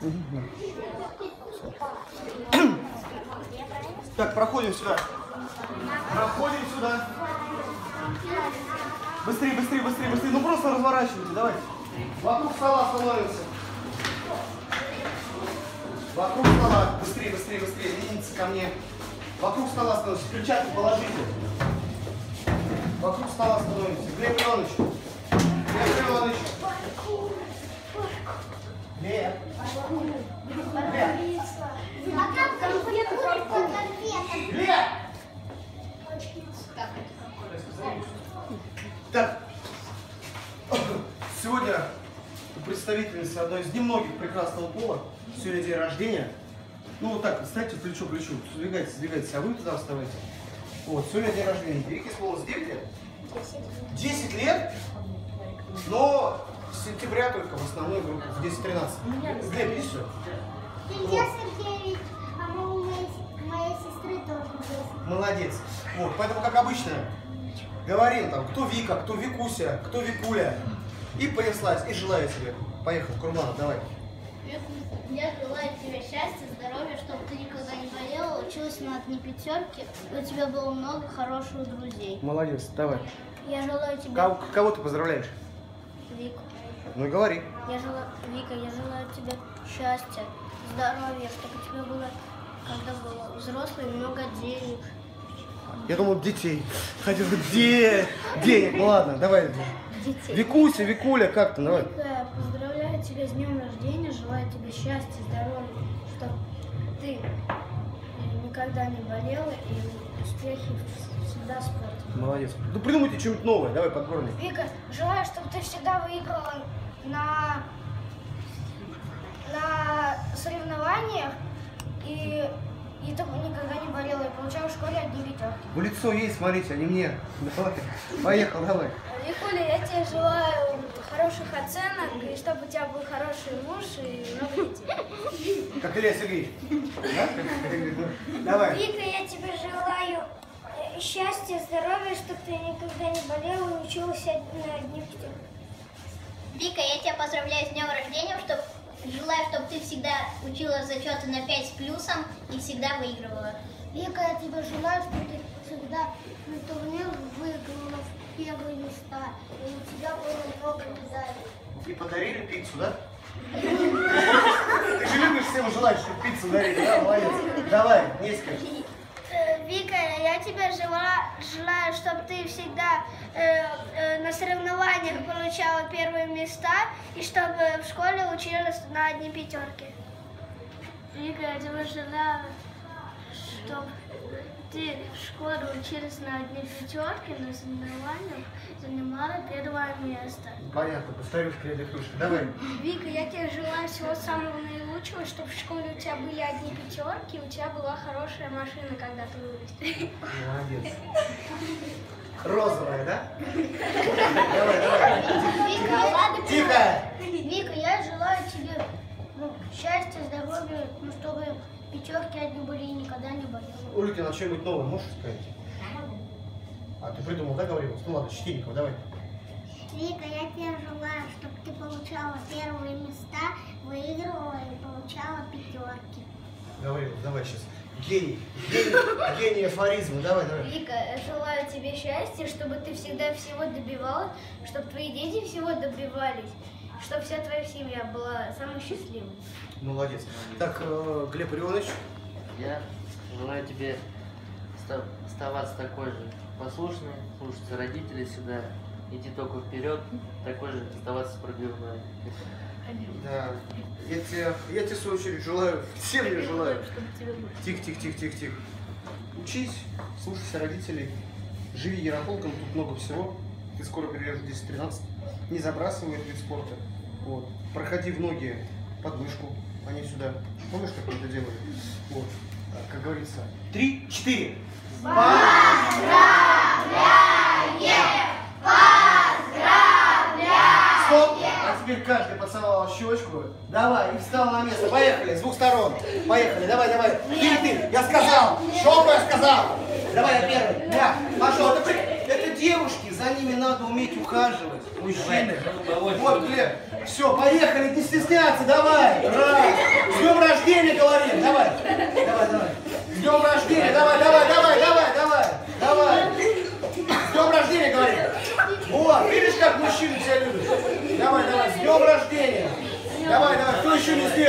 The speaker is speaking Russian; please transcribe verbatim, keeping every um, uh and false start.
Так, проходим сюда. Проходим сюда. Быстрее, быстрее, быстрее, быстрее. Ну просто разворачивайте, давайте. Вокруг стола становимся. Вокруг стола. Быстрее, быстрее, быстрее. Двиньтесь ко мне. Вокруг стола становимся. Перчатки положите. Вокруг стола становимся. Глеб Иванович. Глеб Иванович. Глеб. Глеб. Так. Сегодня представительница одной из немногих прекрасного пола. Сегодня день рождения. Ну вот так, кстати, плечо к плечу. Сдвигайтесь, сдвигайтесь, а вы туда вставайте. Вот, сегодня день рождения. Вике исполнилось девять лет? десять лет? Но с сентября только в основной группе, в десять-тринадцать. Глеб, иди сюда. девять, а у моей сестры тоже десять. Молодец. Вот, поэтому, как обычно, говорим там, кто Вика, кто Викуся, кто Викуля. И понеслась, и желаю тебе. Поехал, Курбанов, давай. Я желаю тебе счастья, здоровья, чтобы ты никогда не болела, училась на одни пятерки, у тебя было много хороших друзей. Молодец, давай. Я желаю тебе... Кого, кого ты поздравляешь? Вику. Ну и говори. Я желаю... Вика, я желаю тебе счастья, здоровья, чтобы у тебя было, когда было взрослый, много денег. Я думал, детей. Хотел сказать, де... денег. Ну ладно, давай. Детей. Викуся, Викуля, как ты, давай. Вика, поздравляю тебя с днем рождения, желаю тебе счастья, здоровья, чтобы ты никогда не болела и успехи всегда в спорте. Молодец. Ну придумайте что-нибудь новое, давай подгорни. Вика, желаю, чтобы ты всегда выиграла на, на соревнованиях и, и ты никогда не болела и получала в школе одни пятерки. В лицо есть, смотрите, а не мне. Давай. Поехал, давай. Викуля, я тебе желаю хороших оценок, и чтобы у тебя был хороший муж и много детей. Как Илья Сергеевич. Да? Давай. Вика, я тебе желаю счастья, здоровья, чтобы ты никогда не болела и училась на одних пятерках. Вика, я тебя поздравляю с днем рождения, чтоб, желаю, чтобы ты всегда учила зачеты на пять с плюсом и всегда выигрывала. Вика, я тебе желаю, чтобы ты всегда на турнир выиграла в первые места, и у тебя было много медалей. И подарили пиццу, да? Ты же любишь всем желать, чтобы пиццу дарили, да? Молодец. Давай, Неська. Вика, я тебе желаю, желаю, чтобы ты всегда э, э, на соревнованиях получала первые места и чтобы в школе училась на одни пятерки. Вика, я тебе желаю, чтобы ты в школе училась на одни пятерки, на соревнованиях занимала первое место. Понятно, постарюшка или хрюшка. Давай. Вика, я тебе желаю всего самого наилучшего, чтобы в школе у тебя были одни пятерки, у тебя была хорошая машина, когда ты вырастешь. Молодец. Розовая, да? Давай, давай. Вика, ладно. Тихо! Вика, я желаю тебе ну, счастья, здоровья, ну, чтобы пятерки одни были и никогда не болела. Улюкина, что-нибудь новое можешь сказать? А ты придумал, да, говорил? Ну ладно, Щетинников, давай. Вика, я тебе желаю, чтобы ты получала первые места, выигрывала и получала пятерки. Говорил, давай сейчас. Гений, гений, гений афоризма, давай, давай. Вика, я желаю тебе счастья, чтобы ты всегда всего добивалась, чтобы твои дети всего добивались, чтобы вся твоя семья была самой счастливой. Молодец. Так, э, Глеб Иванович. Я желаю тебе оставаться такой же послушной, слушаться родителей всегда, идти только вперед, такой же оставаться пробивной. Да. Я тебе, я тебе в свою очередь желаю, всем я желаю. Тихо, тихо, тихо, тихо, тихо. Учись, слушайся родителей, живи ярополком, тут много всего. Ты скоро перейдешь в десять-тринадцать. Не забрасывай этот вид спорта. Вот. Проходи в ноги под мышку, а не сюда. Помнишь, как мы это делали? Вот. Так, как говорится. Три, четыре. Поздравляем! Поздравляем! Стоп! А теперь каждый поцеловал щечку. Давай, и встал на место. Поехали, с двух сторон. Поехали, давай, давай. Ты, ты, я сказал. Шоку я сказал. Давай, я первый. Я. Пошел. Это, это девушки, за ними надо уметь ухаживать. Мужчины. Давай, Вот, Глеб. Все, поехали, не стесняться, давай. Раз. С днем рождения говорим, давай. Давай, давай. С днем рождения, давай, давай, давай, давай, давай. Давай. С днем рождения говорим. Вот, видишь, как мужчины тебя любят. Давай, давай, с днем рождения. Давай, давай, кто еще не сделал?